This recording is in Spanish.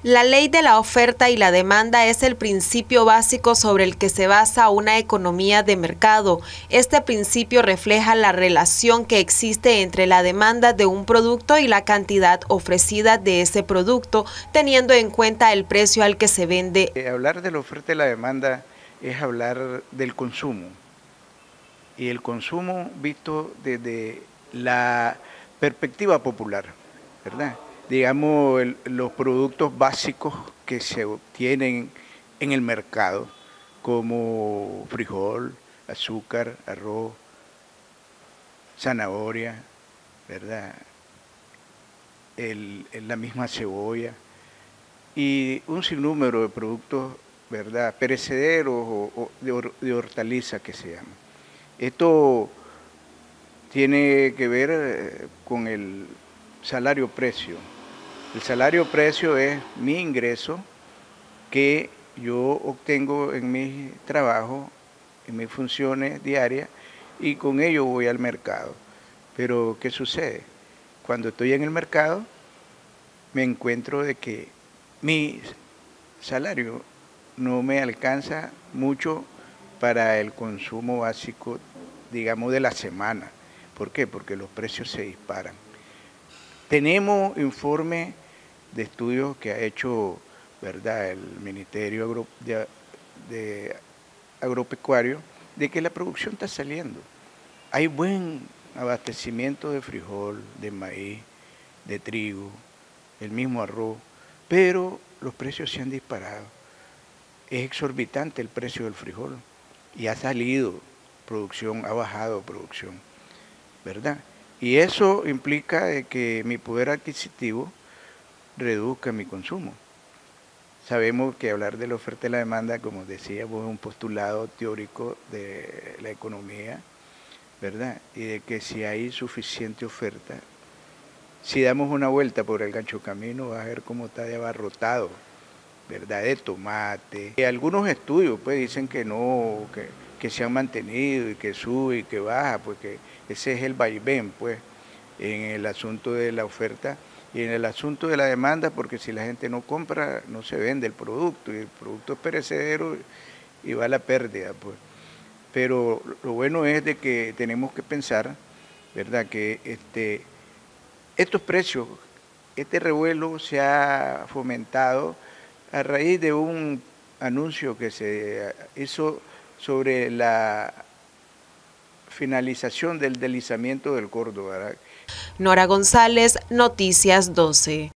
La ley de la oferta y la demanda es el principio básico sobre el que se basa una economía de mercado. Este principio refleja la relación que existe entre la demanda de un producto y la cantidad ofrecida de ese producto, teniendo en cuenta el precio al que se vende. Hablar de la oferta y la demanda es hablar del consumo. Y el consumo visto desde la perspectiva popular, ¿verdad? Digamos, los productos básicos que se obtienen en el mercado, como frijol, azúcar, arroz, zanahoria, ¿verdad? La misma cebolla y un sinnúmero de productos, ¿verdad? Perecederos o de hortaliza que se llaman. Esto tiene que ver con el salario-precio. El salario-precio es mi ingreso que yo obtengo en mi trabajo, en mis funciones diarias, y con ello voy al mercado. Pero, ¿qué sucede? Cuando estoy en el mercado, me encuentro de que mi salario no me alcanza mucho para el consumo básico, digamos, de la semana. ¿Por qué? Porque los precios se disparan. Tenemos informes de estudios que ha hecho, ¿verdad?, el Ministerio de Agropecuario, de que la producción está saliendo. Hay buen abastecimiento de frijol, de maíz, de trigo, el mismo arroz, pero los precios se han disparado. Es exorbitante el precio del frijol y ha salido producción, ha bajado producción, ¿verdad? Y eso implica de que mi poder adquisitivo reduzca mi consumo. Sabemos que hablar de la oferta y la demanda, como decíamos, es un postulado teórico de la economía, ¿verdad? Y de que si hay suficiente oferta, si damos una vuelta por el Gancho Camino, vas a ver cómo está de abarrotado, ¿verdad? De tomate. Y algunos estudios pues dicen que no, que se han mantenido y que sube y que baja, pues que ese es el vaivén, pues, en el asunto de la oferta y en el asunto de la demanda, porque si la gente no compra, no se vende el producto, y el producto es perecedero y va a la pérdida, pues. Pero lo bueno es de que tenemos que pensar, ¿verdad?, que estos precios, este revuelo se ha fomentado a raíz de un anuncio que se hizo sobre la finalización del deslizamiento del Córdoba, ¿verdad? Nora González, Noticias 12.